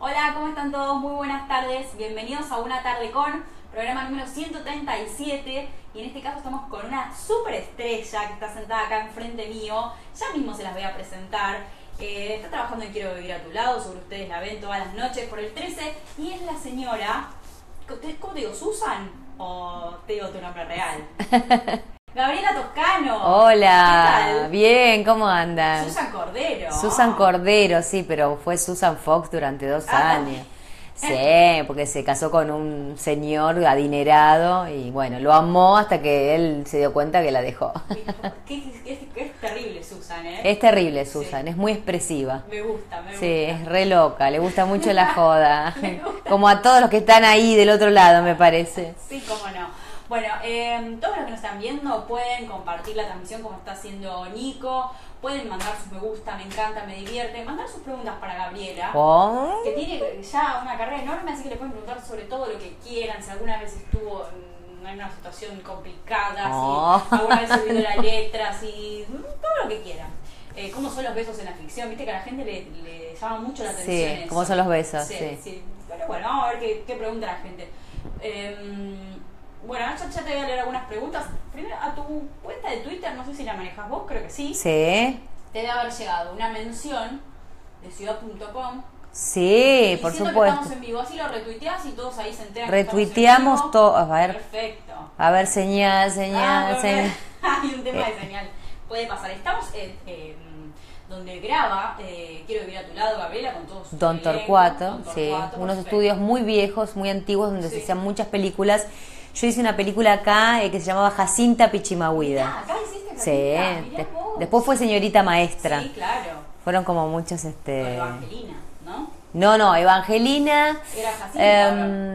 Hola, ¿cómo están todos? Muy buenas tardes. Bienvenidos a Una Tarde Con, programa número 137. Y en este caso estamos con una super estrella que está sentada acá enfrente mío. Ya mismo se las voy a presentar. Está trabajando en Quiero Vivir a Tu Lado. Sobre ustedes la ven todas las noches por el 13. Y es la señora, ¿cómo te digo? ¿Susan? ¿O te digo tu nombre real? Gabriela Toscano. Hola, ¿Qué tal? bien, ¿cómo andan? Susan Cordero. Susan Cordero, sí, pero fue Susan Fox durante 2 años. Sí, porque se casó con un señor adinerado y bueno, lo amó hasta que él se dio cuenta que la dejó. Es terrible Susan, ¿eh? Es terrible Susan, Sí. es muy expresiva. Me gusta. Sí, es re loca, le gusta mucho la joda. Me gusta. Como a todos los que están ahí del otro lado, me parece. Sí, cómo no. Bueno, todos los que nos están viendo pueden compartir la transmisión como está haciendo Nico, pueden mandar sus me gusta, me encanta, me divierte, mandar sus preguntas para Gabriela, Oh. que tiene ya una carrera enorme, así que le pueden preguntar sobre todo lo que quieran, si alguna vez estuvo en una situación complicada, Oh. si alguna vez olvidó la letra, si todo lo que quieran. ¿Cómo son los besos en la ficción? Viste que a la gente le llama mucho la atención Sí, eso. ¿cómo son los besos? Sí. Sí. Pero bueno, vamos a ver qué pregunta la gente. Bueno, ya te voy a leer algunas preguntas. Primero, a tu cuenta de Twitter, no sé si la manejas vos, creo que sí. Sí, Te debe haber llegado una mención de ciudad.com. sí, por diciendo que supuesto. estamos en vivo, así lo retuiteás y todos ahí se enteran. Retuiteamos que estamos en vivo. todo, a ver. Perfecto. A ver, señal. Bueno, hay un tema de señal. Puede pasar. Estamos donde graba Quiero Vivir a Tu Lado, Gabriela, con todos sus Don elenco, Torcuato, Don sí, Torcuato, unos perfecto. estudios muy viejos, muy antiguos, donde se Sí. hacían muchas películas. Yo hice una película acá que se llamaba Jacinta Ah, Pichimahuida. acá hiciste Sí, Jacinta, mirá vos. después fue Señorita Maestra. Sí, claro. Fueron como muchos, Con Evangelina, ¿no? No, Evangelina. Era Jacinta.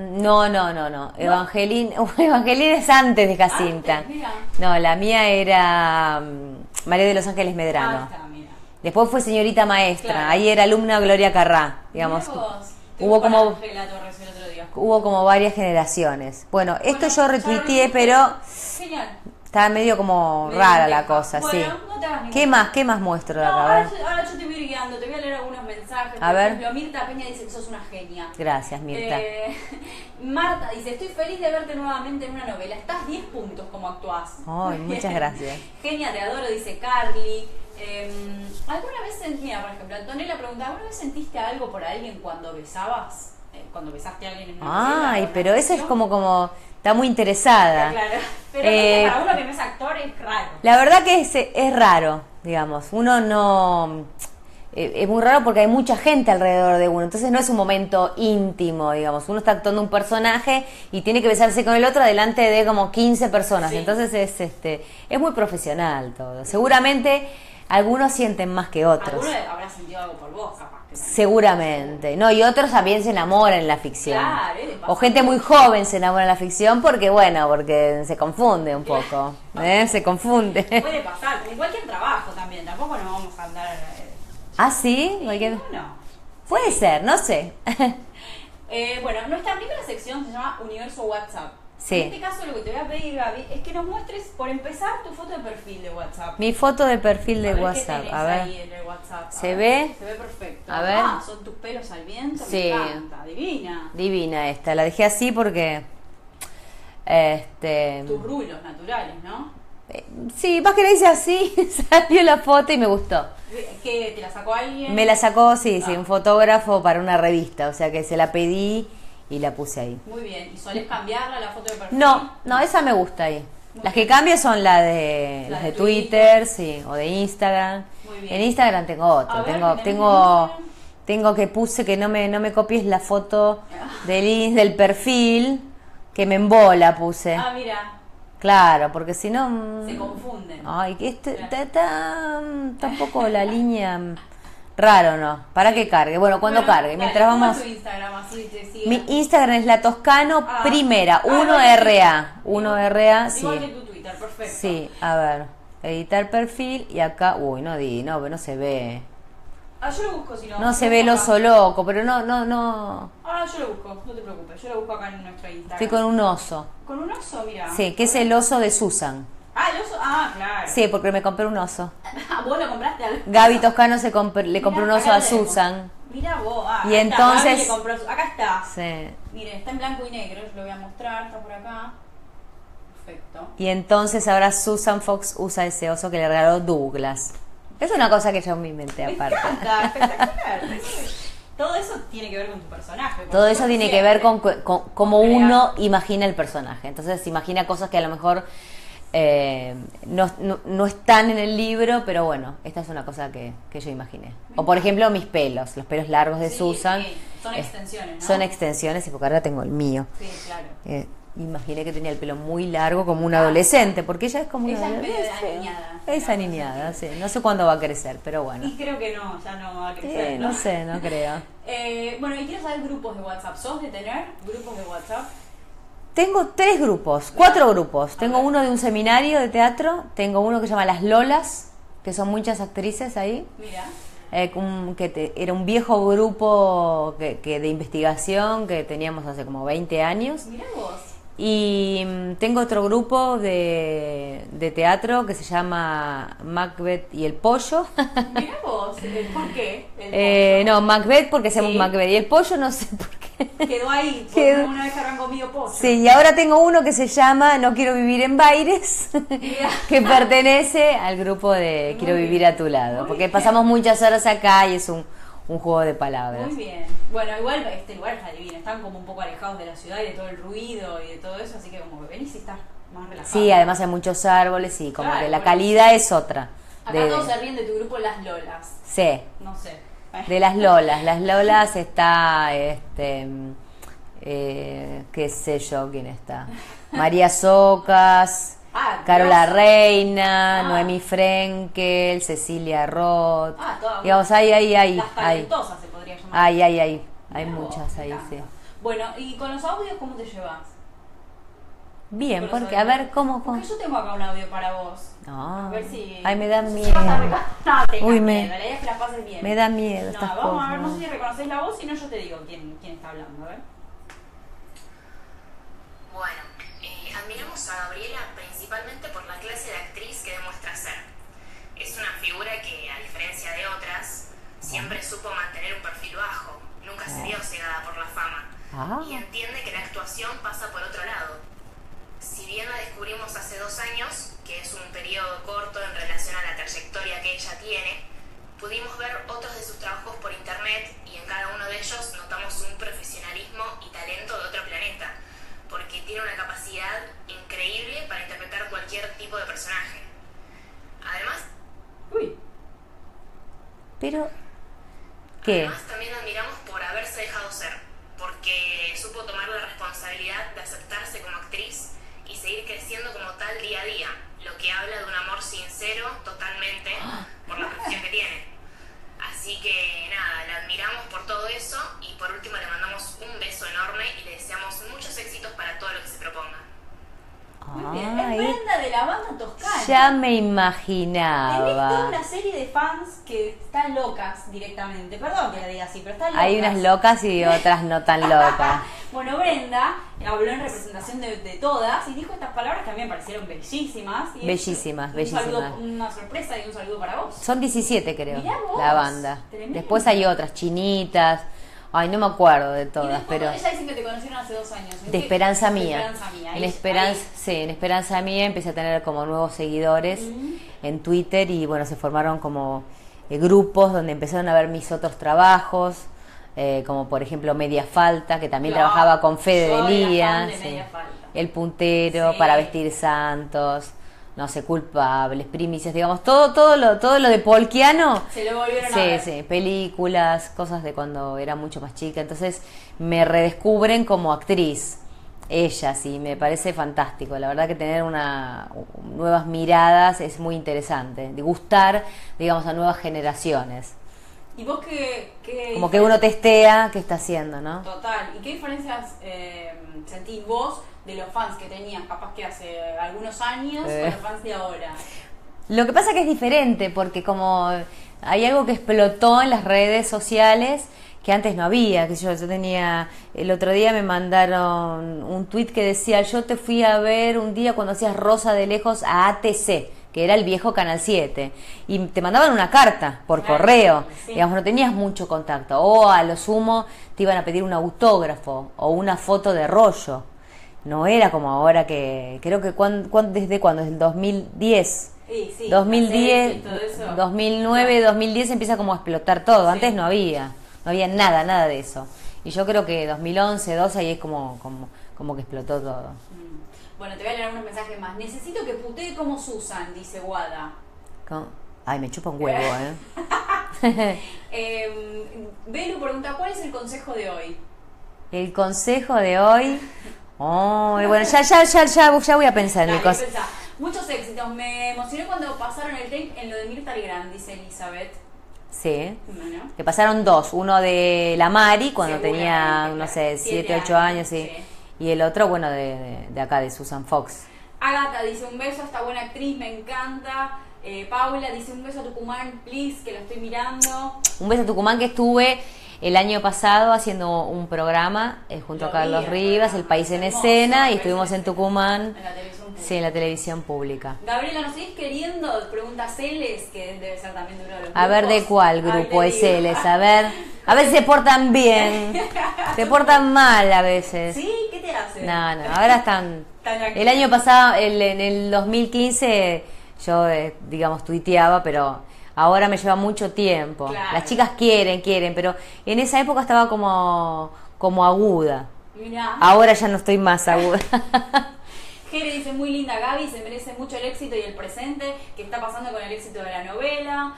No. Evangelina es antes de Jacinta. Antes, mira. No, la mía era María de los Ángeles Medrano. Ah, está, mira. Después fue Señorita Maestra. Claro. Ahí era alumna Gloria Carrá, digamos. Mirá vos. Hubo Estuve con como Ángela Torres el otro día. Hubo como varias generaciones. Bueno, esto Bueno, yo ya retuiteé, lo pero Genial. estaba medio como Medio rara la compleja. cosa, Bueno, sí. no te hagas ningún ¿Qué más? ¿Qué más muestro de No, acá? A ver. ahora yo te voy a ir guiando, te voy a leer algunos mensajes. A Por ver. ejemplo, Mirta Peña dice que sos una genia. Gracias, Mirta. Marta dice, estoy feliz de verte nuevamente en una novela. Estás 10 puntos como actuás. Ay, muchas gracias. Genia, te adoro, dice Carly. ¿Alguna vez, mira, por ejemplo, Antonella pregunta, ¿alguna vez sentiste algo por alguien cuando besabas? Cuando besaste a alguien en una novela, Ay, o en pero una eso es ficción? como está muy interesada. Claro. Pero viste, para uno que no es actor es raro. La verdad que es raro, digamos. Uno no... es muy raro porque hay mucha gente alrededor de uno, entonces no es un momento íntimo, digamos. Uno está actuando un personaje y tiene que besarse con el otro delante de como 15 personas. Sí. Entonces es muy profesional todo. Seguramente algunos sienten más que otros. Alguno habrá sentido algo por vos, capaz. Que también. Seguramente. No, y otros también se enamoran en la ficción. Claro, le pasa O gente muy mucho. joven se enamora en la ficción porque se confunde un poco. Se confunde. Puede pasar, en cualquier trabajo también. Tampoco nos vamos a andar... ¿Ah, sí? Cualquier- No. Puede ser, no sé. Bueno, nuestra primera sección se llama Universo WhatsApp. Sí. En este caso lo que te voy a pedir, Gaby, es que nos muestres, por empezar, tu foto de perfil de WhatsApp. Mi foto de perfil A de ver WhatsApp. ¿qué tenés A ver. ahí en el WhatsApp? A ¿Se ver. ve? Se ve perfecto. A ver. Ah, son tus pelos al viento. Sí. Me encanta, divina. Divina esta. La dejé así porque... Tus rulos naturales, ¿no? Sí, más que la hice así, salió la foto y me gustó. ¿Qué? ¿Te la sacó alguien? Me la sacó, sí, Ah. un fotógrafo para una revista. O sea que se la pedí y la puse ahí. Muy bien. ¿Y solés cambiarla, la foto de perfil? No, esa me gusta ahí. Muy Las bien. que cambio son las de Twitter, sí, o de Instagram. Muy bien. En Instagram tengo otro, A ver, tengo ¿qué tenés en Instagram? tengo que puse que no me copies la foto del perfil, que me embola puse. Ah, mira, Claro, porque si no se confunden. ay, que Claro. está un poco la línea raro, ¿no? Para que cargue. Bueno, cuando Bueno, cargue, dale, mientras ¿cómo vamos. es tu Instagram? Así te siguen. Mi Instagram es la Toscano Ah. primera, Ah, 1RA. 1RA, sí. Igual que tu Twitter, perfecto. Sí, a ver. Editar perfil y acá. Uy, no se ve. Ah, yo lo busco si no. No se Lo ve el busco oso acá. loco, pero no. Ah, yo lo busco, no te preocupes. Yo lo busco acá en nuestro Instagram. Estoy con un oso. Con un oso, mira. Sí, que es el oso de Susan. Ah, el oso. Ah, claro. Sí, porque me compré un oso. Ah, vos lo compraste al. Gaby Toscano le compró un Mirá, oso a acá lo tenemos. Susan. Mirá vos, Y entonces- Gaby le compró acá está. Sí. Miren, está en blanco y negro, yo lo voy a mostrar, está por acá. Perfecto. Y entonces ahora Susan Fox usa ese oso que le regaló Douglas. Es una cosa que yo me inventé Me aparte. encanta, espectacular. Todo eso tiene que ver con tu personaje. por Todo eso supuesto, tiene que ver siempre. con cómo Con crear. uno imagina el personaje. Entonces imagina cosas que a lo mejor no están en el libro, pero bueno, esta es una cosa que yo imaginé. O por ejemplo mis pelos, los pelos largos de Sí, Susan. sí, son extensiones, ¿no? Son extensiones y porque ahora tengo el mío. Sí, claro. Imaginé que tenía el pelo muy largo como una adolescente, porque ella es como una Ella es medio adolescente. aniñada. Es aniñada, sí. No sé cuándo va a crecer, pero bueno. Y creo que no, ya no va a crecer. No sé, no creo. Bueno, y quiero saber grupos de WhatsApp. ¿Sos de tener grupos de WhatsApp? Tengo 3 grupos, 4 grupos. Tengo uno de un seminario de teatro, tengo uno que se llama Las Lolas, que son muchas actrices ahí. Mira. Era un viejo grupo de investigación que teníamos hace como 20 años. Mirá vos. Y tengo otro grupo de teatro que se llama Macbeth y el Pollo. Mirá vos. ¿Por qué? El No, Macbeth porque hacemos Sí. Macbeth y el Pollo no sé por qué. pollo. Quedó ahí, porque Quedó. una vez que habrán comido pollo. Sí, y ahora tengo uno que se llama No quiero vivir en Baires, Mirá. que pertenece al grupo de Quiero Muy vivir bien. a tu lado, Muy porque bien. pasamos muchas horas acá y es un juego de palabras. Muy bien. Bueno, igual este lugar está divino. Están como un poco alejados de la ciudad y de todo el ruido y de todo eso, así que como que venís y estás más relajado. Sí, además hay muchos árboles y como Claro, que la por calidad es otra. Acá todos se ríen de tu grupo Las Lolas. Sí, No sé. de las Lolas. Las Lolas está, qué sé yo, ¿quién está? María Socas, Ah, Carola Dios. Reina, Ah. Noemí Frenkel, Cecilia Roth. Ah, todas. Digamos, hay. Las talentosas se podría llamar. Hay Mirá vos, muchas me ahí, encanta. sí. Bueno, ¿y con los audios cómo te llevas? Bien, Con los porque, a audios. ver, ¿cómo? Porque yo tengo acá un audio para vos. No. A ver si... Ay, me da No sé si miedo. vas a no, tengas Uy, miedo, la idea es que la pases bien. Me da miedo No, estas vamos a ver, cosas. no sé si reconocés la voz, si no yo te digo quién está hablando, a ver. Bueno, admiramos a Gabriela principalmente por la clase de actriz que demuestra ser. Es una figura que, a diferencia de otras, siempre supo mantener un perfil bajo, nunca se vio cegada por la fama, Ah. y entiende que la actuación pasa por otro lado. Si bien la descubrimos hace 2 años, que es un periodo corto en relación a la trayectoria que ella tiene, pudimos ver otros de sus trabajos por internet y en cada uno de ellos notamos un profesionalismo y talento de otro planeta, porque tiene una capacidad increíble para interpretar cualquier tipo de personaje. Además, Uy, Pero, ¿qué? Además también la admiramos por haberse dejado ser, porque supo tomar la responsabilidad de aceptarse como actriz y seguir creciendo como tal día a día, lo que habla de un amor sincero totalmente por la profesión que tiene. Así que nada, la admiramos por todo eso y por último le mandamos un beso enorme y le deseamos muchos éxitos para todo lo que se proponga. muy bien. Ay, Es Brenda de la banda Toscana. ya me Tenés toda imaginaba. una serie de fans que están locas directamente. Perdón que la diga así, pero están locas. Hay unas locas y otras no tan locas. Bueno, Brenda habló en representación de todas y dijo estas palabras que a mí me parecieron bellísimas. Y Bellísimas, un bellísimas. saludo, una sorpresa y un saludo para vos. Son 17 creo, Mirá vos, la banda. tremendo. Después hay otras, chinitas. Ay, no me acuerdo de Y todas, después, pero... ella dice que te conocieron hace 2 años. ¿En De qué? Esperanza De Mía. Esperanza Mía. En Ahí- Esperanza, ahí- sí, en Esperanza Mía empecé a tener como nuevos seguidores en Twitter y bueno, se formaron como grupos donde empezaron a ver mis otros trabajos, como por ejemplo Media Falta, que también Claro, trabajaba con Fede yo era Delía, fan de sí. Media Falta. El Puntero, Sí. Para Vestir Santos, no sé, Culpables, Primicias, digamos, todo lo de Polquiano. Se lo volvieron a Sí, ver. sí, películas, cosas de cuando era mucho más chica. Entonces me redescubren como actriz. Ella, sí, me parece fantástico. La verdad que tener nuevas miradas es muy interesante. De gustar, digamos, a nuevas generaciones. ¿Y vos qué Como que uno testea qué está haciendo, ¿no? Total. ¿Y qué diferencias sentís vos de los fans que tenías capaz que hace algunos años con los fans de ahora? Lo que pasa que es diferente porque como hay algo que explotó en las redes sociales que antes no había, que yo tenía, el otro día me mandaron un tuit que decía, yo te fui a ver un día cuando hacías Rosa de Lejos a ATC, que era el viejo Canal 7. Y te mandaban una carta por correo, sí. digamos, no tenías mucho contacto. O a lo sumo te iban a pedir un autógrafo o una foto de rollo. No era como ahora que, creo que, ¿desde cuándo? Desde el 2010. Sí, 2010, y todo eso. 2009, 2010 empieza como a explotar todo. Antes no había nada de eso. Y yo creo que 2011, 12 ahí es como que explotó todo. Bueno, te voy a leer unos mensajes más. Necesito que putee como Susan, dice Wada. Ay, me chupa un huevo, ¿eh? Belu pregunta, ¿cuál es el consejo de hoy? El consejo de hoy... Oh, bueno, ya voy a pensar en el consejo. Pensá. Muchos éxitos. Me emocioné cuando pasaron el tape en lo de Mirta Legrand, dice Elizabeth. Sí. Bueno. Que pasaron dos. Uno de la Mari, cuando tenía, Seguramente, no sé, 7, 7 8 años, sí. sí. Y el otro, bueno, de acá, de Susan Fox. Agatha dice, un beso a esta buena actriz, me encanta. Paula dice, un beso a Tucumán, please, que lo estoy mirando. Un beso a Tucumán, que estuve el año pasado haciendo un programa junto a Carlos Rivas, El País en Escena, y estuvimos en Tucumán. En la televisión pública. Sí, en la televisión pública. Gabriela, ¿nos seguís queriendo? Pregunta Celes, que debe ser también de uno de los A ver grupos. de cuál grupo Ay, es te él, digo. a ver si se portan bien, se portan mal a veces. ¿Sí? ¿Qué te hace? No, ahora están... El año pasado, en el 2015, yo, digamos, tuiteaba, pero ahora me lleva mucho tiempo. Claro. Las chicas quieren, pero en esa época estaba como aguda. Mirá. Ahora ya no estoy más aguda. Jere dice, muy linda Gaby, se merece mucho el éxito y el presente. ¿Qué está pasando con el éxito de la novela?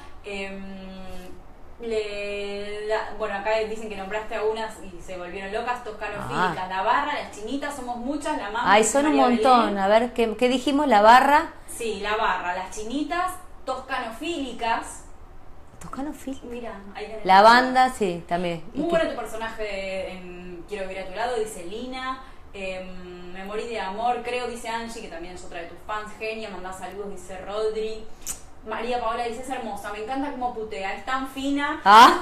Bueno, acá dicen que nombraste a unas y se volvieron locas, toscanofílicas. La Barra, las chinitas, somos muchas, la mamá. Ay, son un montón. A ver, ¿qué dijimos? La Barra. Sí, la Barra, las chinitas, toscanofílicas. ¿Toscanofílicas? Mira, ahí tenés. La banda, sí, también. Muy bueno tu personaje en Quiero vivir a tu lado, dice Lina. Me morí de amor, creo, dice Angie, que también es otra de tus fans. Genia, mandá saludos, dice Rodri. María Paola dice, es hermosa, me encanta cómo putea, es tan fina.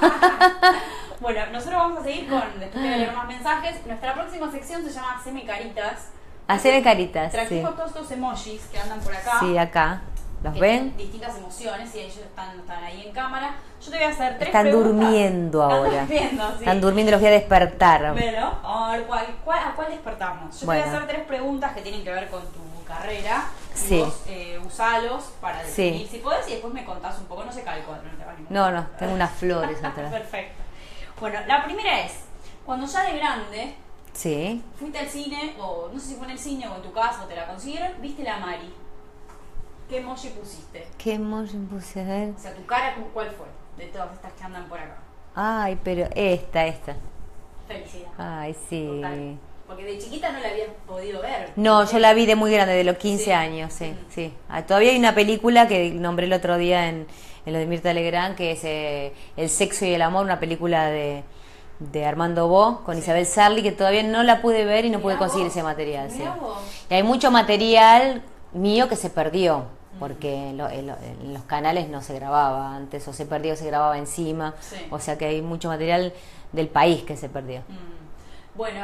Bueno, nosotros vamos a seguir después de leer más mensajes. Nuestra próxima sección se llama Haceme Caritas. Haceme caritas, sí. Trajimos todos estos emojis que andan por acá. Sí, acá. ¿Los que ven? tienen distintas emociones y ellos están ahí en cámara. Yo te voy a hacer 3 Están preguntas. durmiendo ahora. Están durmiendo, sí. Están durmiendo y los voy a despertar. Bueno, a ver, ¿a cuál despertamos? Yo Bueno. te voy a hacer 3 preguntas que tienen que ver con tu carrera. Y Sí. vos usalos para definir Sí. si podés y después me contás un poco. No se cae el cuadro, no te va a ningún No, tengo unas flores atrás. Perfecto. Bueno, la primera es, cuando ya de grande Sí. fuiste al cine, o no sé si fue en el cine o en tu casa o te la consiguieron, viste la Mari. ¿Qué emoji pusiste? ¿Qué emoji puse? A ver. O sea, tu cara, ¿cuál fue? De todas estas que andan por acá. Ay, pero esta. Felicidad. Ay, sí. Total. Porque de chiquita no la habías podido ver. No, yo la vi de muy grande, de los 15 Sí. años, sí. Ah, todavía hay una película que nombré el otro día en lo de Mirta Legrand, que es El sexo y el amor, una película de Armando Bo con Isabel Sarli, que todavía no la pude ver y no pude Mirá conseguir vos. ese material. Sí. Mirá vos. Y hay mucho material mío que se perdió, porque en los canales no se grababa antes, o se perdió o se grababa encima. Sí. O sea que hay mucho material del país que se perdió. Bueno,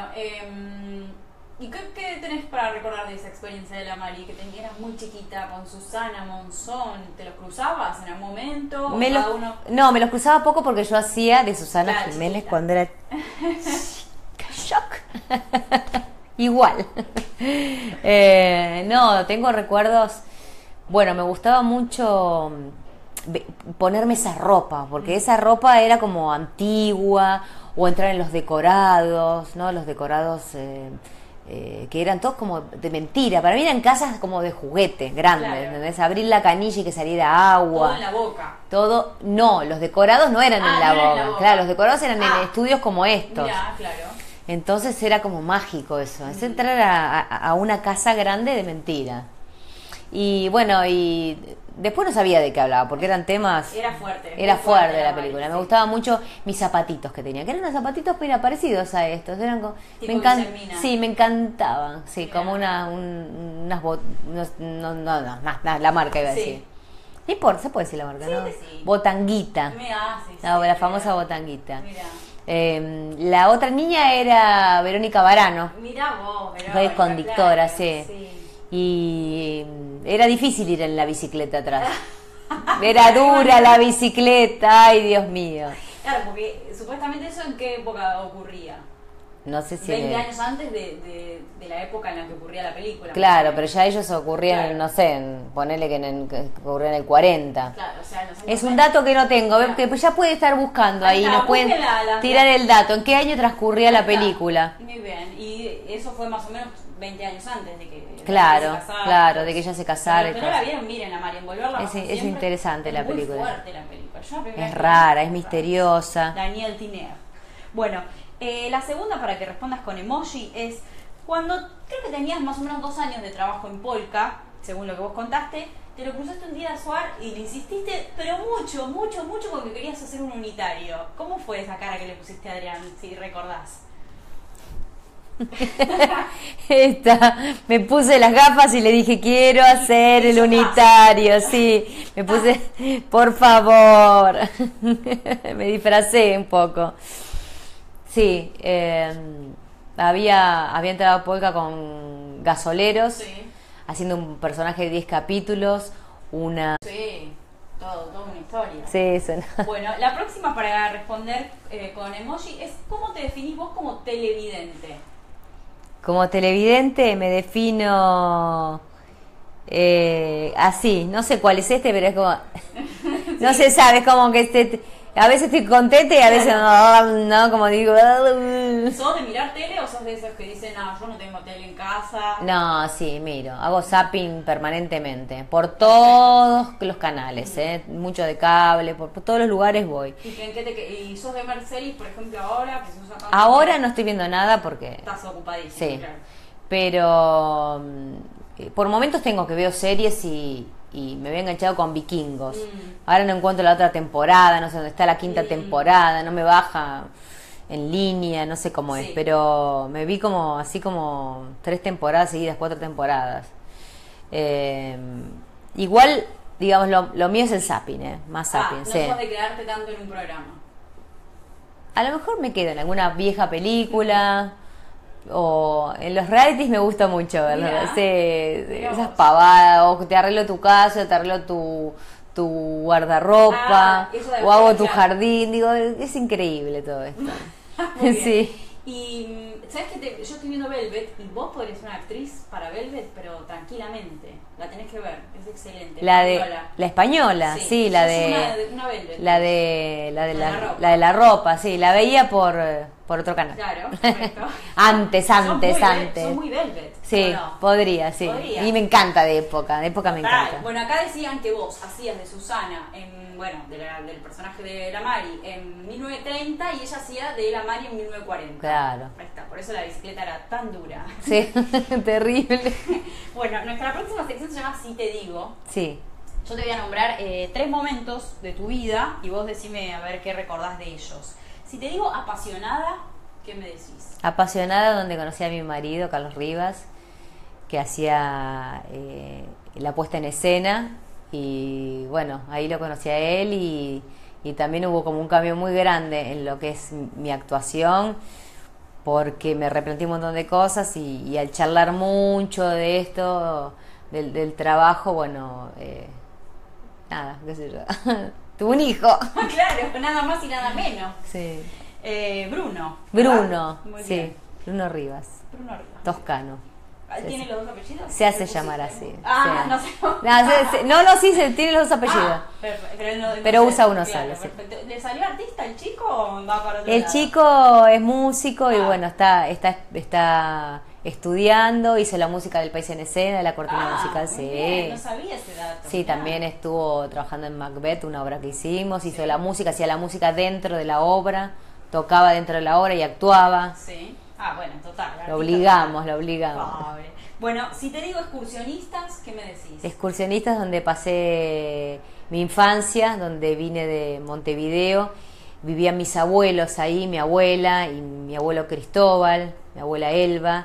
¿y qué tenés para recordar de esa experiencia de la Mari? Que eras muy chiquita con Susana Monzón, ¿te los cruzabas en algún momento? No, me los cruzaba poco porque yo hacía de Susana Claro, Jiménez chiquita. cuando era shock. Igual. No, tengo recuerdos. Bueno, me gustaba mucho ponerme esa ropa, porque esa ropa era como antigua, o entrar en los decorados, ¿no? Los decorados que eran todos como de mentira. Para mí eran casas como de juguete, grandes, Claro. ¿entendés? Abrir la canilla y que saliera agua. Todo en la boca. Todo, no, los decorados no eran en la no eran en boca. la boca. Claro, los decorados eran en Ah. estudios como estos. Mirá, claro. Entonces era como mágico eso, es entrar a una casa grande de mentira. Y bueno, y después no sabía de qué hablaba, porque eran temas... Era fuerte. Era muy fuerte la Mari, película. sí. Me gustaban mucho mis zapatitos que tenía, que eran unos zapatitos pero parecidos a estos. Eran como, Tipo Guillermina. sí, me encantaban. Sí, Mirá. como unas la marca iba a Sí. decir. No importa, se puede decir la marca, Sí, ¿no? sí. Botanguita. Mirá, sí, No, sí, la famosa mirá. botanguita. Mirá. La otra niña era Verónica Varano. Mirá vos, Fue Verónica, conductora, claro, sí. Y era difícil ir en la bicicleta atrás. Era dura la bicicleta, ay Dios mío. Claro, porque supuestamente eso en qué época ocurría. No sé si... 20 años antes de la época en la que ocurría la película. Claro, pero ya ellos ocurrían, Claro. no sé, ponele que ocurría en el 40. Claro, o sea, en los años Es un 20. dato que no tengo, Claro. que pues ya puede estar buscando Ahí ahí, está, nos pueden busquen la- tirar el dato. ¿En qué año transcurría la Ahí está. película? Muy bien, y eso fue más o menos 20 años antes de que Claro, se casara. claro, de que ella se casara Pero y que todo no la eso. vieron, miren a Mari, envolverla Es- bajo es siempre. interesante la película. Es muy fuerte la película. Yo la primera Es vez que rara, la es vi, misteriosa. Daniel Tiner. Bueno, la segunda para que respondas con emoji es cuando creo que tenías más o menos 2 años de trabajo en Polka, según lo que vos contaste, te lo cruzaste un día a Suar y le insististe, pero mucho, mucho, mucho porque querías hacer un unitario. ¿Cómo fue esa cara que le pusiste a Adrián, si recordás? Me puse las gafas y le dije, quiero hacer el unitario, sí, me puse, por favor, me disfracé un poco. Sí, había entrado a Polka con Gasoleros, Sí. haciendo un personaje de 10 capítulos, Sí, toda una historia. Sí, eso no. Bueno, la próxima para responder con emoji es ¿cómo te definís vos como televidente? Como televidente me defino así, no sé cuál es este, pero es como, no se sabe, es como que a veces estoy contenta y a veces no, como digo, ¿Sos de mirar tele o sos de esos que dicen, no, yo no tengo tele en casa? no, sí, miro, hago zapping permanentemente, por todos los canales, mucho de cable, por todos los lugares voy. ¿Y sos de Mercedes, por ejemplo, ahora? Que sos acá- Ahora no estoy viendo nada porque... Estás ocupadísimo, Sí, claro. pero por momentos tengo que veo series y me había enganchado con Vikingos. Ahora no encuentro la otra temporada, no sé dónde está la quinta temporada, no me baja en línea, no sé cómo es, Sí. pero me vi como así como 3 temporadas seguidas, 4 temporadas. Igual, digamos, lo mío es el zapping, más zapping, no sí. sos de quedarte tanto en un programa. A lo mejor me quedo en alguna vieja película o en los realities me gusta mucho verlo, Mirá. sí, Mirá esas vos. pavadas, o te arreglo tu casa, te arreglo tu guardarropa, Ah, eso de o hago tu claro. jardín, digo, es increíble todo esto. Muy bien. Sí. Y ¿sabes qué? Yo estoy viendo Velvet y vos podrías ser una actriz para Velvet, pero tranquilamente. La tenés que ver, es excelente. La de Española. la española, sí, la sos de una Velvet. la de La de la ropa. la de la ropa, sí, la veía por otro canal. Claro, correcto. antes. Sos muy Velvet. Sí, ¿o no? podría, sí. Podría. Y me encanta de época me Pará, encanta. bueno, acá decían que vos hacías de Susana, del personaje de la Mari en 1930 y ella hacía de la Mari en 1940. Claro. Ahí está, por eso la bicicleta era tan dura. Sí, terrible. Bueno, nuestra próxima sección se llama Si te digo. Sí, Yo te voy a nombrar 3 momentos de tu vida y vos decime a ver qué recordás de ellos. Si te digo apasionada, ¿qué me decís? apasionada donde conocí a mi marido, Carlos Rivas, que hacía la puesta en escena y bueno, ahí lo conocí a él y también hubo como un cambio muy grande en lo que es mi actuación porque me replanteé un montón de cosas y al charlar mucho de esto, del trabajo, bueno, nada, qué sé yo, tuve un hijo. Claro, nada más y nada menos. Sí. Bruno. Bruno, ¿verdad? Muy sí, bien. Bruno Rivas, Bruno Rivas. toscano. ¿Tiene los dos apellidos? Se hace ¿Le pusiste? llamar así. Ah, sí. no sé. No, sí, tiene los dos apellidos. Ah, pero, él no- Pero no usa sé, uno claro, solo, sí. perfecto. ¿Le salió artista el chico o va para otro El lado? chico es músico y Ah. bueno, está estudiando, hizo la música del País en Escena, de la cortina musical, muy sí. bien, no sabía ese dato. Sí, mirá. también estuvo trabajando en Macbeth, una obra que hicimos, hizo la música, hacía la música dentro de la obra, tocaba dentro de la obra y actuaba. Sí. Ah, bueno, total. artista Lo obligamos, total. lo obligamos. Pobre. Bueno, si te digo excursionistas, ¿qué me decís? Excursionistas donde pasé mi infancia, donde vine de Montevideo, vivían mis abuelos ahí, mi abuela y mi abuelo Cristóbal, mi abuela Elba,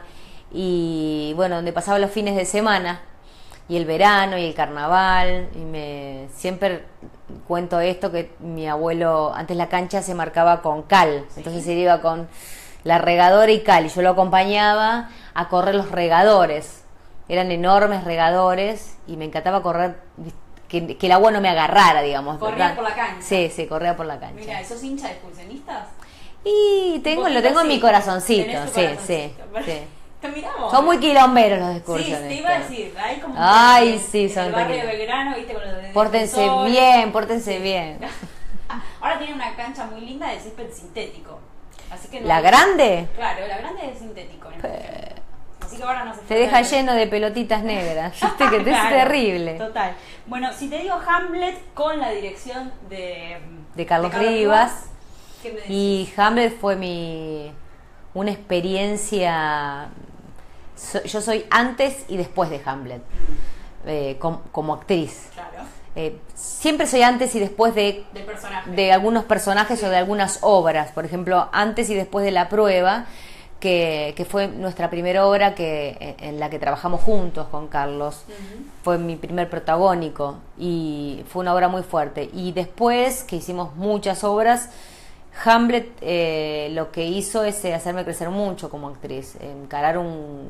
y bueno, donde pasaba los fines de semana, y el verano y el carnaval, y siempre cuento esto, que mi abuelo, antes la cancha se marcaba con cal, entonces se iba con la regadora y cal, y yo lo acompañaba a correr los regadores, eran enormes regadores y me encantaba correr, que el agua no me agarrara, digamos. Corría por la cancha. Sí, corría por la cancha. Mira, ¿sos hincha de excursionistas? Y lo tengo en mi corazoncito, sí. Te miramos. Son muy quilomberos los excursionistas. Sí, te iba a decir, hay como sí, son el barrio de Belgrano, viste, con los de pórtense bien. Ahora tiene una cancha muy linda de césped sintético. Así que ¿La grande? Claro, la grande es sintético. Así que ahora no se te deja lleno de pelotitas negras, viste que es terrible. Total. Bueno, si te digo Hamlet con la dirección de Carlos Rivas, ¿qué me decís? Y Hamlet fue una experiencia. Yo soy antes y después de Hamlet, como actriz. Claro. Siempre soy antes y después de algunos personajes o de algunas obras. Por ejemplo, antes y después de La Prueba, que fue nuestra primera obra en la que trabajamos juntos con Carlos. Uh-huh. Fue mi primer protagónico y fue una obra muy fuerte. Y después, que hicimos muchas obras, Hamlet lo que hizo es hacerme crecer mucho como actriz, encarar un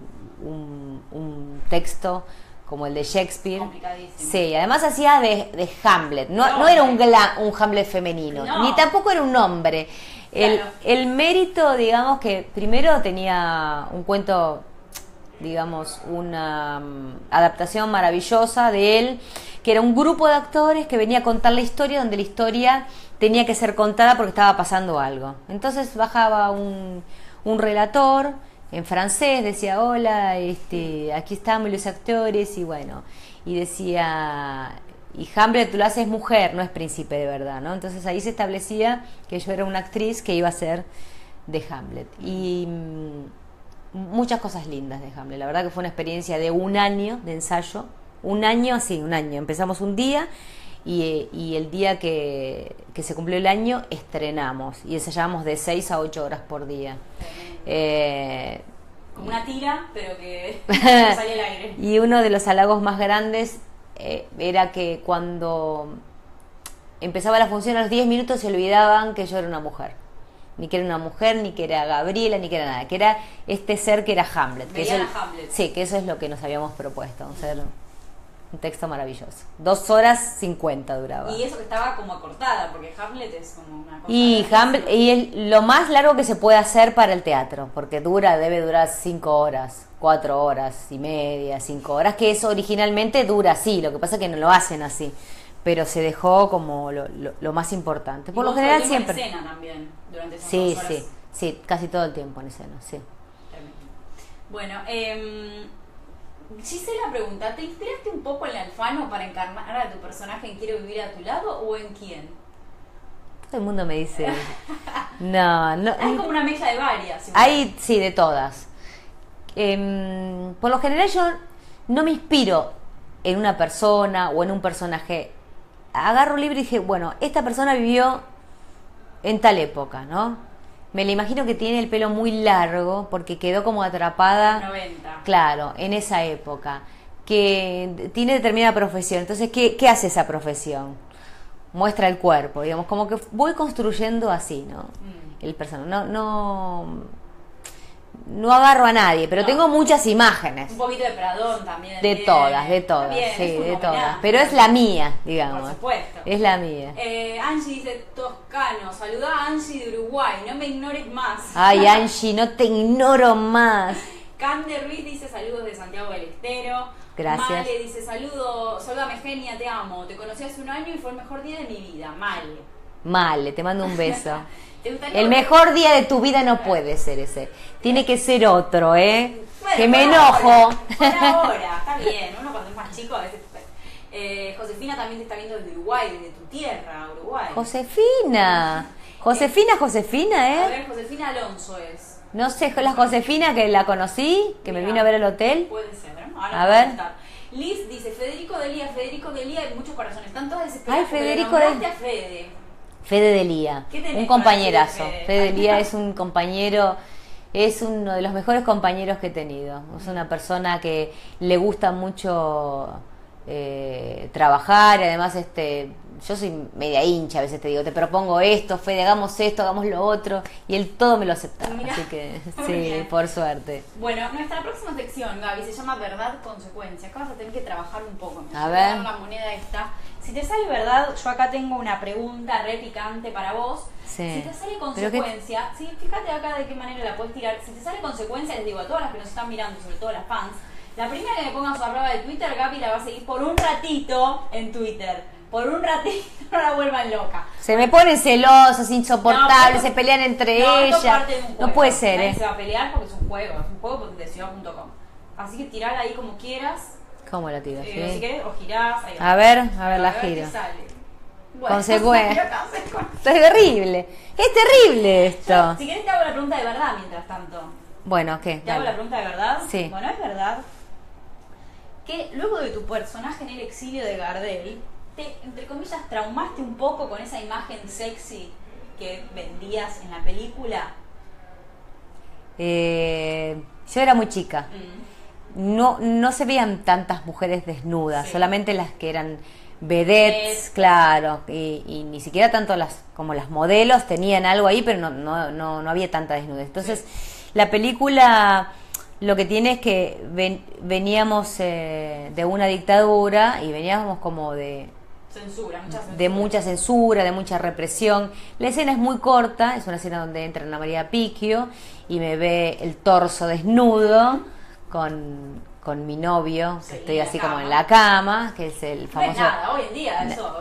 texto como el de Shakespeare. Complicadísimo. Sí, además hacía de Hamlet, no era un Hamlet femenino, ni tampoco era un hombre. Claro. El mérito, digamos, que primero tenía un cuento, digamos, una adaptación maravillosa de él, que era un grupo de actores que venía a contar la historia, donde la historia tenía que ser contada porque estaba pasando algo. Entonces bajaba un relator en francés, decía, hola, aquí estamos los actores, y bueno, y decía, y Hamlet tú lo haces mujer, no es príncipe de verdad, ¿no? Entonces ahí se establecía que yo era una actriz que iba a ser de Hamlet. Y muchas cosas lindas de Hamlet, la verdad que fue una experiencia de un año de ensayo, un año, empezamos un día, y el día que se cumplió el año estrenamos y ensayábamos de 6 a 8 horas por día. Como una tira, pero que salía al aire. Y uno de los halagos más grandes era que cuando empezaba la función, a los 10 minutos se olvidaban que yo era una mujer. Ni que era una mujer, ni que era Gabriela, ni que era nada. Que era este ser que era Hamlet. Hamlet. Sí, que eso es lo que nos habíamos propuesto. Ser un texto maravilloso. 2 horas 50 duraba. Y eso que estaba como acortada, porque Hamlet es como una cosa... Y es lo más largo que se puede hacer para el teatro, porque debe durar 5 horas, 4 horas y media, 5 horas, que eso originalmente dura así, lo que pasa es que no lo hacen así, pero se dejó como lo más importante. Por lo general siempre... en escena también, durante esas 2 horas. Sí, casi todo el tiempo en escena, sí. Bueno, Gisela pregunta, ¿te inspiraste un poco en el Alfano para encarnar a tu personaje en Quiero vivir a tu lado o en quién? Todo el mundo me dice... No. Hay como una mezcla de varias. Hay, sí, de todas. Por lo general yo no me inspiro en una persona o en un personaje. Agarro un libro y dije, bueno, esta persona vivió en tal época, ¿no? Me la imagino que tiene el pelo muy largo porque quedó como atrapada, 90. Claro, en esa época, que tiene determinada profesión. Entonces, ¿qué hace esa profesión? Muestra el cuerpo, digamos, como que voy construyendo así, ¿no? El personaje. No agarro a nadie, pero tengo muchas imágenes. Un poquito de Pradón también. De todas, bien, sí, de todas. Pero es la mía, digamos. Por supuesto. Es la mía. Angie dice, Toscano, saluda a Angie de Uruguay, no me ignores más. Ay, Angie, no te ignoro más. Cande Ruiz dice, saludos de Santiago del Estero. Gracias. Male dice, salúdame Genia, te amo. Te conocí hace un año y fue el mejor día de mi vida. Male, te mando un beso. El mejor día de tu vida no puede ser ese. Tiene que ser otro, ¿eh? Bueno, que me enojo. Por ahora, está bien. Uno cuando es más chico a veces... Josefina también te está viendo desde Uruguay, desde tu tierra, Uruguay. Josefina, ¿eh? A ver, Josefina Alonso es. No sé, la Josefina que la conocí, que me vino a ver al hotel. Puede ser, ¿no? Ahora a ver. Liz dice, Federico Delía hay muchos corazones. Están todos desesperados. Ay, Federico Delía. Fede Delía, un compañerazo. Fede Delía es un compañero, es uno de los mejores compañeros que he tenido. Es una persona que le gusta mucho trabajar, y además yo soy media hincha, a veces te digo, te propongo esto, Fede, hagamos esto, hagamos lo otro, y él todo me lo acepta. Mirá. Así que Muy sí, bien. por suerte. Bueno, nuestra próxima sección, Gaby, se llama Verdad-Consecuencia. Acá vas a tener que trabajar un poco. Me A voy dar ver. una moneda esta. Si te sale verdad, yo acá tengo una pregunta re picante para vos. Sí. Si te sale Pero consecuencia, sí, fíjate acá de qué manera la puedes tirar. Si te sale consecuencia, les digo a todas las que nos están mirando, sobre todo las fans, la primera que me ponga su arroba de Twitter, Gaby la va a seguir por un ratito en Twitter. Por un ratito, no la vuelvan loca. Se me ponen celosos, insoportables, No, se pelean entre no, esto es ellas. parte de un juego. No puede ser, Nadie se va a pelear porque es un juego de ciudad.com. Así que tirala ahí como quieras. ¿Cómo la tiro? Si ¿Sí? querés, o girás. Ahí va. A ver la qué giro. sale. Bueno, Consecuencia. consecuencia. Esto es terrible. Es terrible esto. Si querés te hago la pregunta de verdad mientras tanto. Bueno, ¿qué? ¿Te hago la pregunta de verdad? Sí. Bueno, es verdad que luego de tu personaje en el exilio de Gardel, te, entre comillas, traumaste un poco con esa imagen sexy que vendías en la película. Yo era muy chica. No se veían tantas mujeres desnudas, Sí. solamente las que eran vedettes, claro, y ni siquiera tanto como las modelos tenían algo ahí, pero no había tanta desnudez. Entonces, la película lo que tiene es que veníamos de una dictadura y veníamos como de mucha censura, de mucha represión. La escena es muy corta, es una escena donde entra Ana María Picchio y me ve el torso desnudo con mi novio, que Sí, estoy en así la como cama. en la cama, que es el No es famoso... nada, hoy en día eso.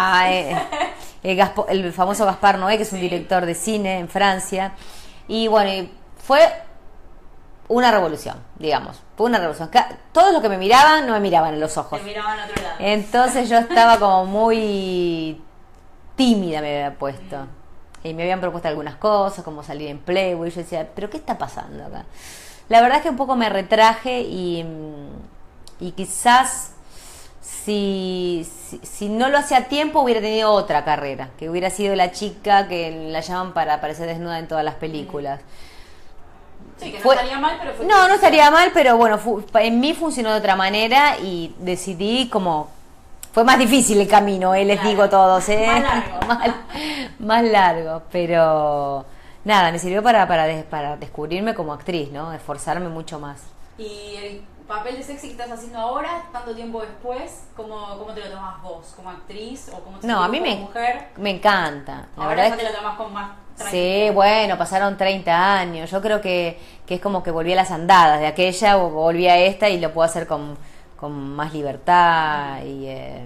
El famoso Gaspar Noé, que es un Sí. director de cine en Francia. Y bueno, y fue una revolución, digamos. Fue una revolución. Todos los que me miraban no me miraban en los ojos. Te miraban a otro lado. Entonces yo estaba como muy tímida, me había puesto. Y me habían propuesto algunas cosas, como salir en Playboy. Y yo decía, ¿pero qué está pasando acá? La verdad es que un poco me retraje y quizás si no lo hacía a tiempo hubiera tenido otra carrera, que hubiera sido la chica que la llaman para aparecer desnuda en todas las películas. Sí, que no estaría mal, pero fue... No estaría mal, pero bueno, en mí funcionó de otra manera y decidí como... Fue más difícil el camino, les Claro. digo todos, Más largo. más largo, pero nada, me sirvió para descubrirme como actriz, ¿no? Esforzarme mucho más. Y el papel de sexy que estás haciendo ahora, tanto tiempo después, ¿cómo te lo tomás vos? ¿Como actriz o como No, a mí como mujer? me encanta. La Ahora verdad ya es te que lo tomás con más sí, tranquilidad. bueno, pasaron 30 años. Yo creo que es como que volví a las andadas de aquella, volví a esta y lo puedo hacer con más libertad y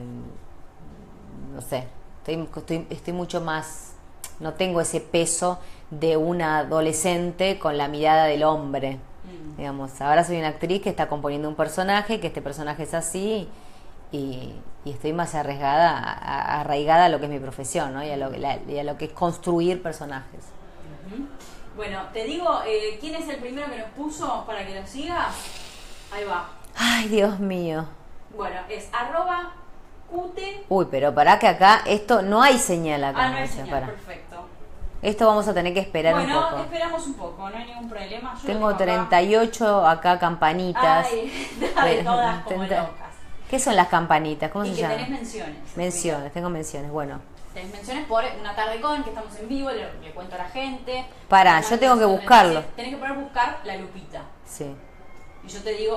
no sé, estoy mucho más, no tengo ese peso de una adolescente con la mirada del hombre. Digamos, ahora soy una actriz que está componiendo un personaje, que este personaje es así y estoy más arraigada a lo que es mi profesión, ¿no? Y a lo que es construir personajes. Bueno, te digo, ¿quién es el primero que nos puso para que lo sigas? Ahí va. Ay, Dios mío. Bueno, es @cute. Uy, pero pará que acá, esto no hay señal acá. No hay o sea, señal, pará. perfecto. Esto vamos a tener que esperar un Bueno, poco. esperamos un poco, no hay ningún problema. Yo Tengo lo tengo acá. 38 acá campanitas. Ay, de todas como 30. locas. ¿Qué son las campanitas? ¿Cómo Y se que llama? tenés menciones. Menciones, tengo menciones. Bueno, Tenés menciones por una tarde con, que estamos en vivo, le cuento a la gente. Pará, yo tengo que buscarlo. Tenés que poner buscar la lupita. sí. Y yo te digo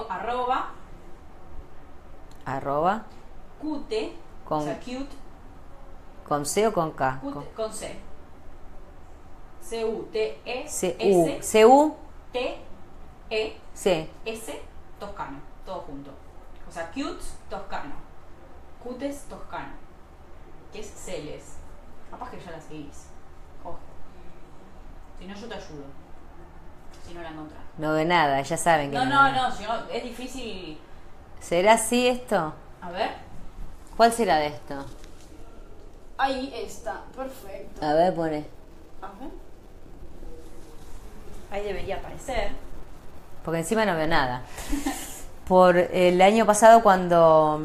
Arroba @cute, Con- o sea, cute, con C o con K. con C. C-U-T-E-S C-U-C. T-E-S Toscano, todo junto. O sea, cute toscano. Cutes toscano. Que es Celes. Capaz que ya la seguís. Ojo. Si no, yo te ayudo. Si no la encontrás. No ve nada, ya saben que No, si no, es difícil. ¿Será así esto? A ver. ¿Cuál será de esto? Ahí está, perfecto. A ver, pone. A ver. Ahí debería aparecer. Porque encima no veo nada. Por el año pasado cuando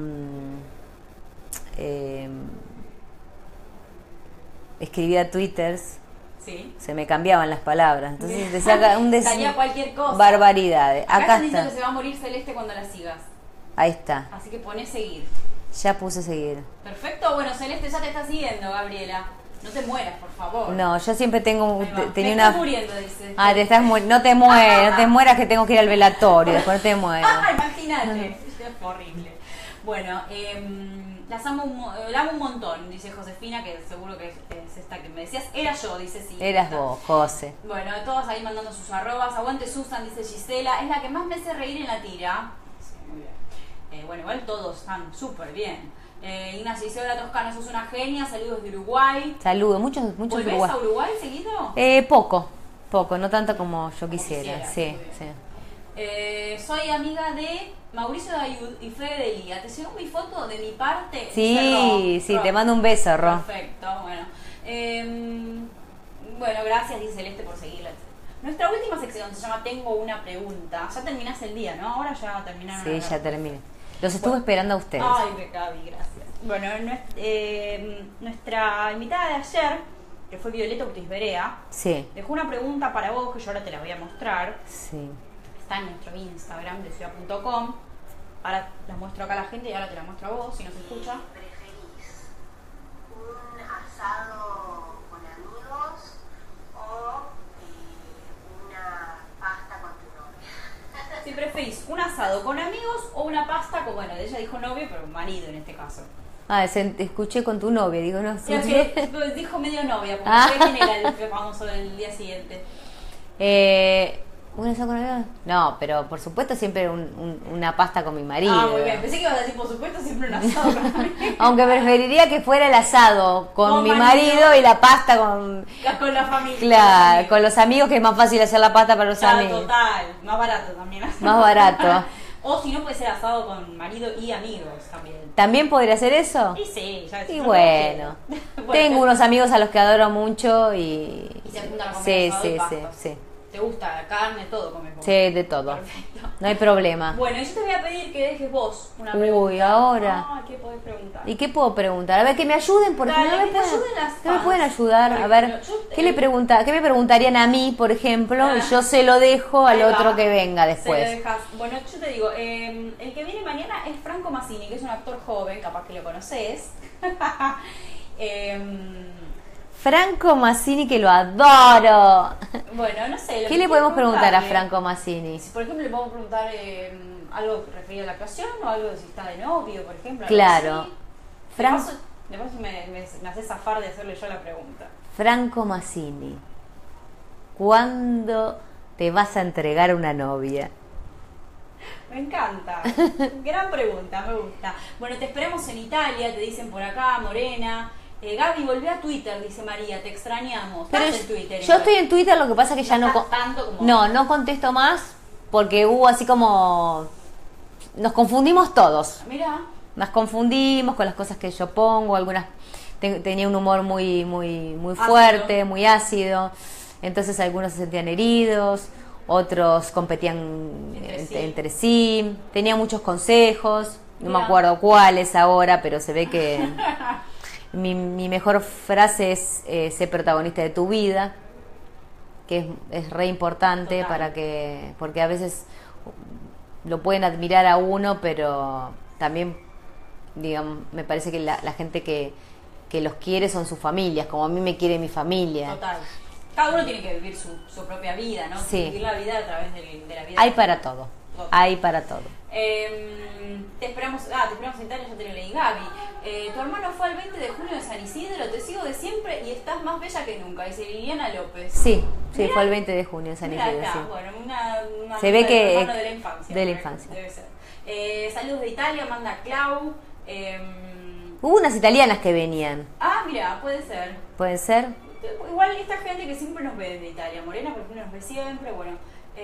escribía twitters, Sí. se me cambiaban las palabras. Entonces te saca Salía cualquier cosa. barbaridades. Acá Acá están diciendo está. que se va a morir Celeste cuando la sigas. Ahí está. Así que poné seguir. Ya puse seguir. Perfecto, bueno, Celeste ya te está siguiendo, Gabriela. No te mueras, por favor. No, yo siempre tengo... Ahí va. tenía Me una... estoy muriendo, dice. Ah, te estás no te mueras, no te mueras que tengo que ir al velatorio, después no te mueras. Ah, imagínate. Es horrible. Bueno, la amo un montón, dice Josefina, que seguro que es esta que me decías. Era yo, dice sí. Eras esta. vos, José. Bueno, todos ahí mandando sus arrobas. Aguante Susan, dice Gisela. Es la que más me hace reír en la tira. Sí, muy bien. Bueno, igual todos están súper bien. Ignacio dice, hola Toscana, sos una genia. Saludos de Uruguay. Saludos, muchos ¿Volvés Uruguay. a Uruguay seguido? Poco, no tanto como yo quisiera. Sí, sí. Soy amiga de Mauricio Dayud y Fede de Lía. ¿Te llegó mi foto de mi parte? Sí, Ro. te mando un beso, Ro. Perfecto, bueno. Bueno, gracias, dice Celeste, por seguirla. Nuestra última sección se llama Tengo una pregunta. Ya terminás el día, ¿no? Ahora ya terminaron. Sí, ya terminé. Los estuve esperando a ustedes. Ay, Gaby, gracias. Bueno, nuestra invitada de ayer, que fue Violeta Ortiz Berea, Sí, dejó una pregunta para vos que yo ahora te la voy a mostrar. sí. Está en nuestro Instagram de ciudad.com. Ahora la muestro acá a la gente y ahora te la muestro a vos, si no se escucha. ¿Preferís un asado con amigos o una pasta con tu novia? Si preferís un asado con amigos o una pasta con, bueno, ella dijo novio, pero marido en este caso. Ah, escuché con tu novia, digo, no Sí, sé. que dijo medio novia, porque Ah. fue quién era el famoso del día siguiente. ¿Un asado con amigos? No, pero por supuesto siempre una pasta con mi marido. Ah, muy bien. Pensé que ibas a decir, por supuesto, siempre un asado con amigos. Aunque preferiría que fuera el asado con Con mi marido. marido y la pasta con... Con la familia. Claro, con los amigos, que es más fácil hacer la pasta para los Claro, amigos. total. Más barato también. Más barato. O si no, puede ser asado con marido y amigos también. ¿También podría hacer eso? Y sí, ya Y no bueno, cualquiera. tengo unos amigos a los que adoro mucho y... Y se juntan a comer Sí, asado sí, y sí, pasta. sí. ¿Te gusta la carne, todo comes vos? Sí, de todo. Perfecto. No hay problema. Bueno, yo te voy a pedir que dejes vos una pregunta. Uy, ahora. Ah, ¿qué podés preguntar? ¿Y qué puedo preguntar? A ver, que me ayuden, porque Dale, no me que te pueden, ayuden las no me fans. pueden ayudar. Por A ver, ejemplo, yo, ¿qué me preguntarían a mí, por ejemplo? Y yo se lo dejo al Ahí va. otro que venga Se lo después. dejas. Bueno, yo te digo, el que viene mañana es Franco Massini, que es un actor joven, capaz que lo conoces. Franco Massini, que lo adoro. Bueno, no sé. lo ¿Qué que le quiero podemos preguntar a preguntarle, Franco Massini? si, por ejemplo, le podemos preguntar algo referido a la actuación o algo de si está de novio, por ejemplo. algo Claro. así. Fran- De paso me hace zafar de hacerle yo la pregunta. Franco Massini, ¿cuándo te vas a entregar una novia? Me encanta. Gran pregunta, me gusta. Bueno, te esperamos en Italia, te dicen por acá, Morena. Gaby, volvé a Twitter, dice María, te extrañamos. Pero ¿Estás en Twitter? yo igual? estoy en Twitter, lo que pasa que ya no... estás tanto como... No contesto más porque hubo así como... Nos confundimos todos. Mira, Nos confundimos con las cosas que yo pongo, algunas... Tenía un humor muy Ácido. fuerte, muy ácido. Entonces algunos se sentían heridos, otros competían entre sí. Tenía muchos consejos, no me Mira. acuerdo cuáles ahora, pero se ve que... Mi mejor frase es ser protagonista de tu vida, que es re importante Total. porque a veces lo pueden admirar a uno, pero también, digamos, me parece que la gente que los quiere son sus familias, como a mí me quiere mi familia. total. Cada uno tiene que vivir su propia vida, ¿no? Sí. Vivir la vida a través de la vida. Hay para todo, Total. hay para todo. Te esperamos en Italia, yo te lo leí, Gaby. Tu hermano fue el 20 de junio de San Isidro, te sigo de siempre y estás más bella que nunca, dice Liliana López. Sí, Mirá. fue el 20 de junio en San Mirá Isidro, acá, sí. bueno, una Se ve amiga que- del hermano de la infancia. de la por ahí, infancia. Debe ser. Saludos de Italia, manda Clau. Hubo unas italianas que venían, Mira, puede ser. ¿pueden ser? Igual esta gente que siempre nos ve de Italia, Morena por ejemplo nos ve siempre, bueno.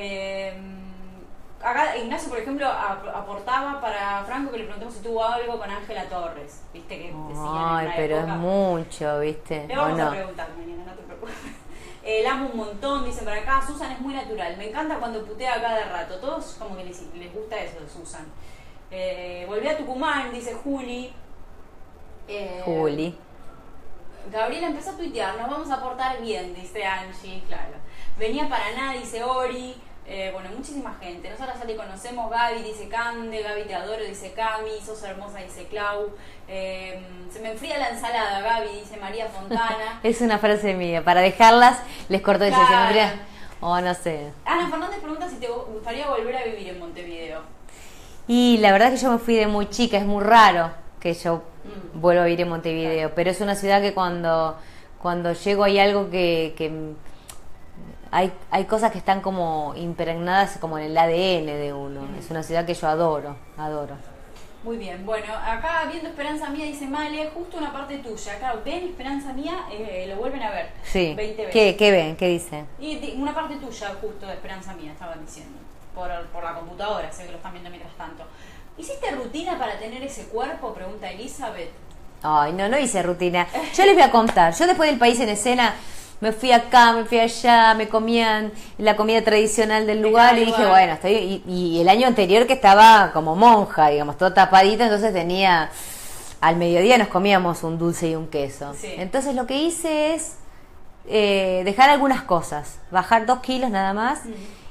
Acá Ignacio, por ejemplo, aportaba para Franco que le preguntemos si tuvo algo con Ángela Torres, viste que decían en Ay, una pero época. es mucho, ¿viste? Le ¿O vamos a no? preguntar mañana, no te preocupes. La amo un montón, dicen por acá. Susan es muy natural, me encanta cuando putea a cada rato. Todos como que les gusta eso de Susan. Volví a Tucumán, dice Juli. Juli. Gabriela empezó a tuitear, nos vamos a portar bien, dice Angie, claro. Venía para nada, dice Ori. Bueno, muchísima gente. Nosotros ya te conocemos. Gaby dice Cande, Gaby te adoro, dice Cami, sos hermosa, dice Clau. Se me enfría la ensalada, Gaby, dice María Fontana. Es una frase mía. Para dejarlas, les corto ese. Se me Claro. enfría. O no sé. Ana Fernández pregunta si te gustaría volver a vivir en Montevideo. Y la verdad que yo me fui de muy chica. Es muy raro que yo vuelva a vivir en Montevideo. Pero es una ciudad que cuando llego hay algo que hay cosas que están como impregnadas como en el ADN de uno. Es una ciudad que yo adoro. Muy bien, bueno, acá viendo Esperanza Mía dice Male, justo una parte tuya. Claro, ven Esperanza Mía, lo vuelven a ver. Sí. 20 veces. ¿Qué ven? ¿Qué dicen? Y una parte tuya justo de Esperanza Mía, estaban diciendo. Por la computadora, sé que lo están viendo mientras tanto. ¿Hiciste rutina para tener ese cuerpo? Pregunta Elizabeth. Ay, no hice rutina. Yo les voy a contar. Yo después del País en Escena me fui acá, me fui allá, me comían la comida tradicional del lugar y dije, bueno, estoy... Y el año anterior que estaba como monja, digamos, todo tapadito, entonces tenía... Al mediodía nos comíamos un dulce y un queso. Sí. Entonces lo que hice es dejar algunas cosas, bajar 2 kilos nada más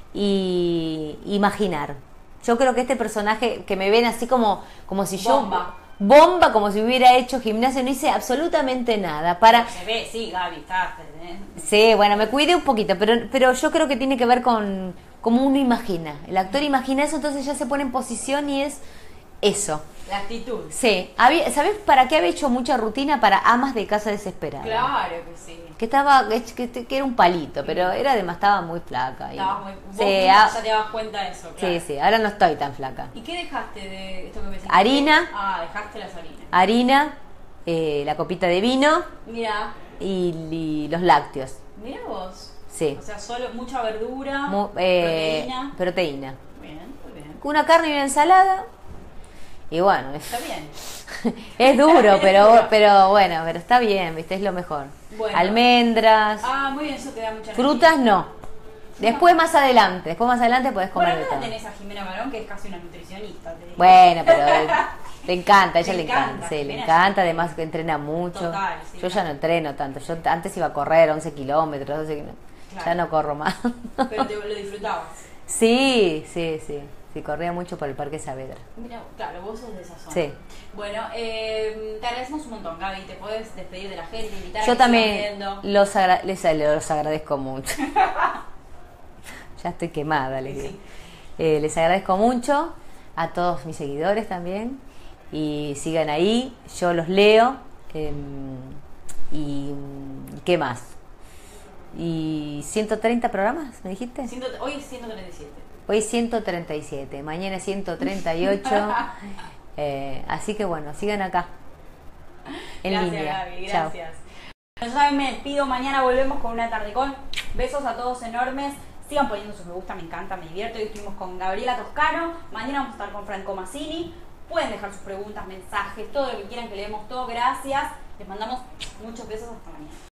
y imaginar. Yo creo que este personaje que me ven así como si yo... Bomba, como si hubiera hecho gimnasia, no hice absolutamente nada. Se ve, sí, Gaby, está. Sí, bueno, me cuidé un poquito, pero yo creo que tiene que ver con cómo uno imagina. El actor imagina eso, entonces ya se pone en posición y es eso. La actitud. Sí. ¿Sabés para qué había hecho mucha rutina? Para amas de casa desesperadas. Claro que sí. Que era un palito, pero estaba muy flaca. Estabas muy... Sí, ya te das cuenta de eso, claro. Sí, ahora no estoy tan flaca. ¿Y qué dejaste de esto que me decís? Harina. Dejaste las harinas. Harina, la copita de vino Mira, y los lácteos. mira vos. Sí. O sea, solo mucha verdura, Proteína. Bien, muy bien. Una carne y una ensalada. Y bueno, Está bien. es duro, pero bueno, pero está bien, ¿viste? Es lo mejor. Bueno. Almendras, Muy bien, eso te da mucha frutas energía. no. Después más adelante podés comer Bueno, de acá todo. tenés a Jimena Barón, que es casi una nutricionista. Te digo. Bueno, pero le encanta, a ella Le le encanta, encanta, sí, le Jimena, encanta, sí. además que entrena mucho. Total, sí, Yo ya no entreno tanto, yo antes iba a correr 11 kilómetros, 12 kilómetros. Claro. Ya no corro más. Pero lo disfrutabas. Sí, corría mucho por el Parque Saavedra. Mira, claro, vos sos de esa zona. Sí. Bueno, te agradecemos un montón, Gaby. Te podés despedir de la gente, invitar a Yo que también sigan viendo. los agradezco mucho. Ya estoy quemada, les digo. Sí. Les agradezco mucho a todos mis seguidores también. Y sigan ahí, yo los leo. Y ¿qué más? ¿Y 130 programas, me dijiste? Hoy es 137. Hoy 137, mañana 138. Así que bueno, sigan acá. En Gracias, línea. Gaby, Chao. gracias. Ya saben, me despido. Mañana volvemos con una tarde con. Besos a todos enormes. Sigan poniendo sus me gusta, me encanta, me divierto. Hoy estuvimos con Gabriela Toscano. Mañana vamos a estar con Franco Massini. Pueden dejar sus preguntas, mensajes, todo lo que quieran que leemos todo. Gracias. Les mandamos muchos besos. Hasta mañana.